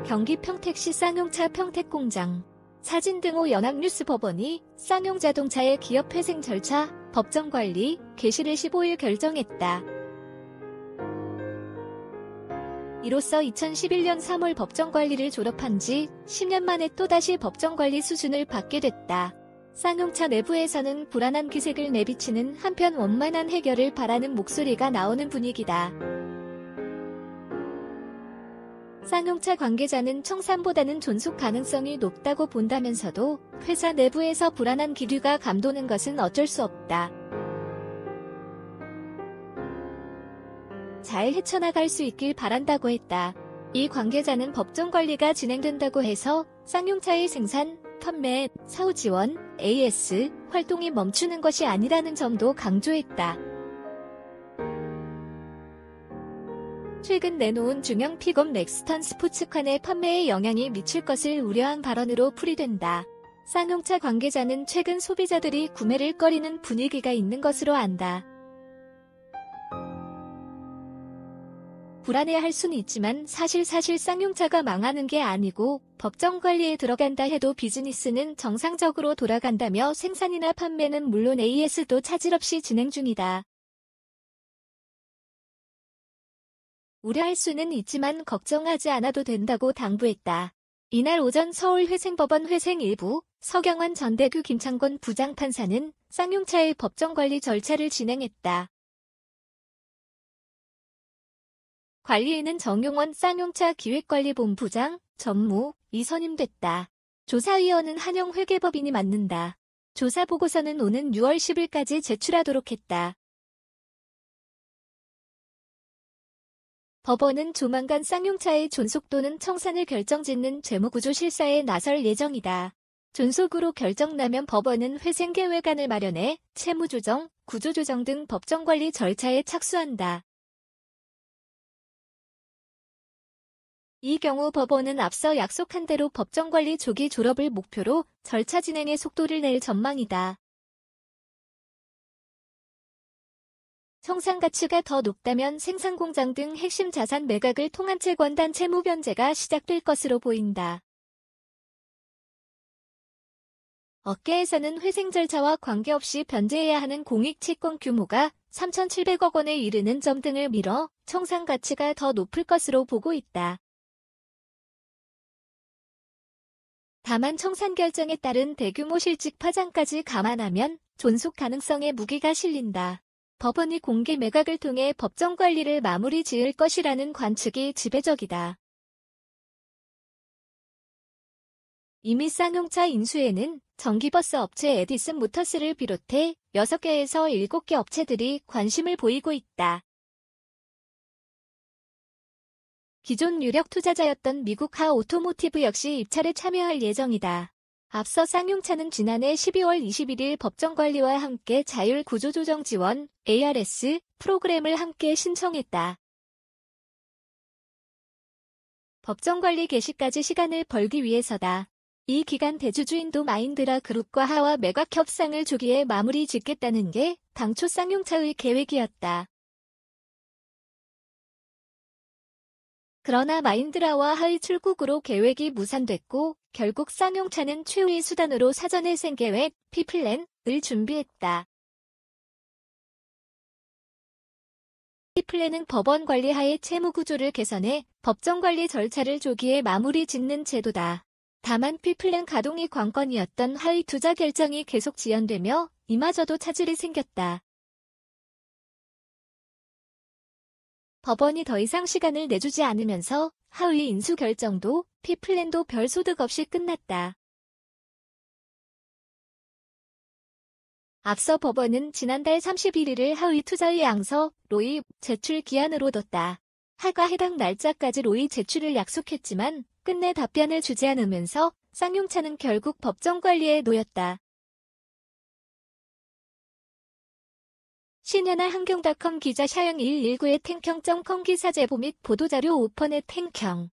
경기 평택시 쌍용차 평택공장 사진 등호 연합뉴스. 법원이 쌍용자동차의 기업회생 절차, 법정관리, 개시를 15일 결정했다. 이로써 2011년 3월 법정관리를 졸업한 지 10년 만에 또다시 법정관리 수준을 받게 됐다. 쌍용차 내부에서는 불안한 기색을 내비치는 한편 원만한 해결을 바라는 목소리가 나오는 분위기다. 쌍용차 관계자는 청산보다는 존속 가능성이 높다고 본다면서도 회사 내부에서 불안한 기류가 감도는 것은 어쩔 수 없다. 잘 헤쳐나갈 수 있길 바란다고 했다. 이 관계자는 법정 관리가 진행된다고 해서 쌍용차의 생산, 판매, 사후 지원, AS 활동이 멈추는 것이 아니라는 점도 강조했다. 최근 내놓은 중형 픽업 렉스턴 스포츠칸의 판매에 영향이 미칠 것을 우려한 발언으로 풀이된다. 쌍용차 관계자는 최근 소비자들이 구매를 꺼리는 분위기가 있는 것으로 안다. 불안해할 수는 있지만 사실 쌍용차가 망하는 게 아니고 법정 관리에 들어간다 해도 비즈니스는 정상적으로 돌아간다며 생산이나 판매는 물론 AS도 차질 없이 진행 중이다. 우려할 수는 있지만 걱정하지 않아도 된다고 당부했다. 이날 오전 서울회생법원 회생 일부 서경환 전대규 김창곤 부장판사는 쌍용차의 법정관리 절차를 진행했다. 관리인은 정용원 쌍용차 기획관리본부장, 전무, 이 선임됐다. 조사위원은 한영회계법인이 맡는다. 조사보고서는 오는 6월 10일까지 제출하도록 했다. 법원은 조만간 쌍용차의 존속 또는 청산을 결정짓는 재무구조 실사에 나설 예정이다. 존속으로 결정나면 법원은 회생계획안을 마련해 채무조정, 구조조정 등 법정관리 절차에 착수한다. 이 경우 법원은 앞서 약속한 대로 법정관리 조기 졸업을 목표로 절차 진행에 속도를 낼 전망이다. 청산 가치가 더 높다면 생산공장 등 핵심 자산 매각을 통한 채권단 채무 변제가 시작될 것으로 보인다. 업계에서는 회생 절차와 관계없이 변제해야 하는 공익 채권 규모가 3,700억 원에 이르는 점 등을 미뤄 청산 가치가 더 높을 것으로 보고 있다. 다만 청산 결정에 따른 대규모 실직 파장까지 감안하면 존속 가능성에 무게가 실린다. 법원이 공개 매각을 통해 법정 관리를 마무리 지을 것이라는 관측이 지배적이다. 이미 쌍용차 인수에는 전기버스 업체 에디슨 모터스를 비롯해 6개에서 7개 업체들이 관심을 보이고 있다. 기존 유력 투자자였던 미국 하 오토모티브 역시 입찰에 참여할 예정이다. 앞서 쌍용차는 지난해 12월 21일 법정관리와 함께 자율 구조조정 지원 ARS 프로그램을 함께 신청했다. 법정관리 개시까지 시간을 벌기 위해서다. 이 기간 대주주인도 마인드라 그룹과 하와 매각 협상을 조기에 마무리 짓겠다는 게 당초 쌍용차의 계획이었다. 그러나 마인드라와 하의 출국으로 계획이 무산됐고 결국 쌍용차는 최후의 수단으로 사전회생 계획, P플랜을 준비했다. P플랜은 법원 관리 하에 채무구조를 개선해 법정관리 절차를 조기에 마무리 짓는 제도다. 다만 P플랜 가동이 관건이었던 하의 투자 결정이 계속 지연되며 이마저도 차질이 생겼다. 법원이 더 이상 시간을 내주지 않으면서 하의 인수 결정도 P플랜도 별 소득 없이 끝났다. 앞서 법원은 지난달 31일을 하의 투자의 양서, 로이 제출 기한으로 뒀다. 하가 해당 날짜까지 로이 제출을 약속했지만 끝내 답변을 주지 않으면서 쌍용차는 결국 법정관리에 놓였다. 신현아 한경닷컴 기자 샤영 119의 탱형.com 기사 제보 및 보도자료 오펀의 탱형